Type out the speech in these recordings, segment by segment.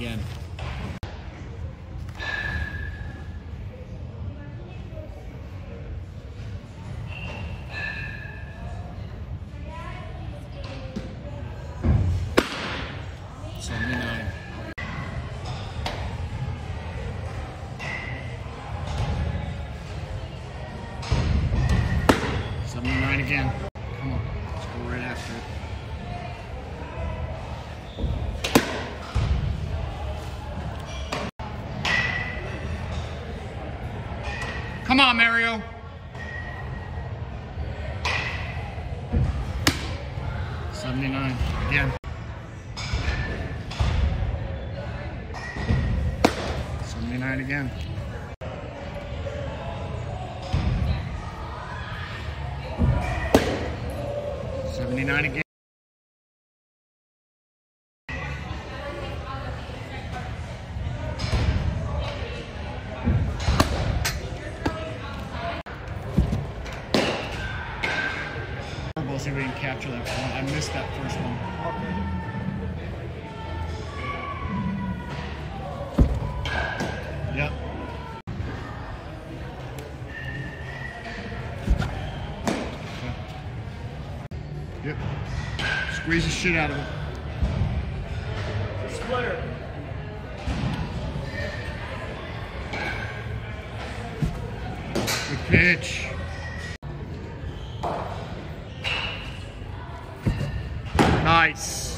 again. Again. Come on, let's go right after it. Come on, Mario. $79 again. $79 again. $79 again. We'll see if we can capture that one. I missed that first one. Yep. Yep. Squeeze the shit out of it. Splitter. Good pitch. Nice.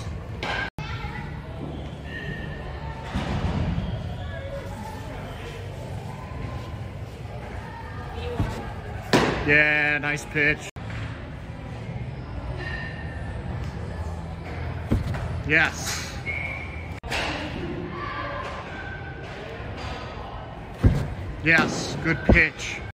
Yeah, nice pitch. Yes. Yes, good pitch.